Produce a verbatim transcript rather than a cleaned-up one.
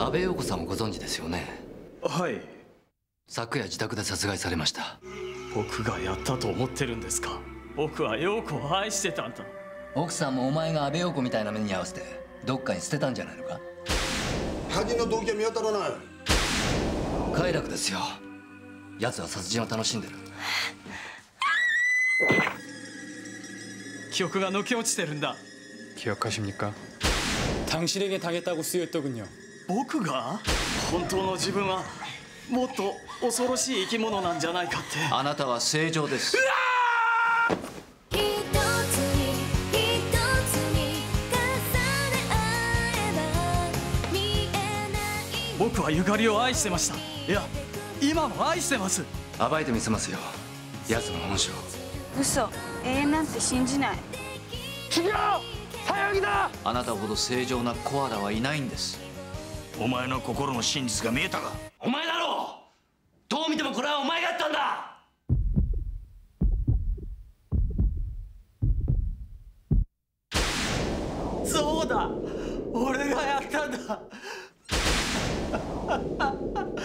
安倍陽子さんをご存知ですよね。 はい。 昨夜自宅で殺害されました。 僕がやったと思ってるんですか。僕は陽子を愛してたんだ。 奥さんもお前が安倍陽子みたいな目に合わせてどっかに捨てたんじゃないのか。 犯人の動機は見当たらない。 快楽ですよ。奴は殺人を楽しんでる。 記憶が抜け落ちてるんだ。 기억하십니까? 당신에게 당했다고 쓰였더군요. 僕が本当の自分はもっと恐ろしい生き物なんじゃないかって。 あなたは正常です。 僕はゆかりを愛してました。いや、今も愛してます。 暴いてみせますよ、奴の本性。 嘘、永遠なんて信じない。 違う、さやぎだ。 あなたほど正常なコアラはいないんです。 お前の心の真実が見えたか。 お前だろう。どう見てもこれはお前がやったんだ。 そうだ、俺がやったんだ。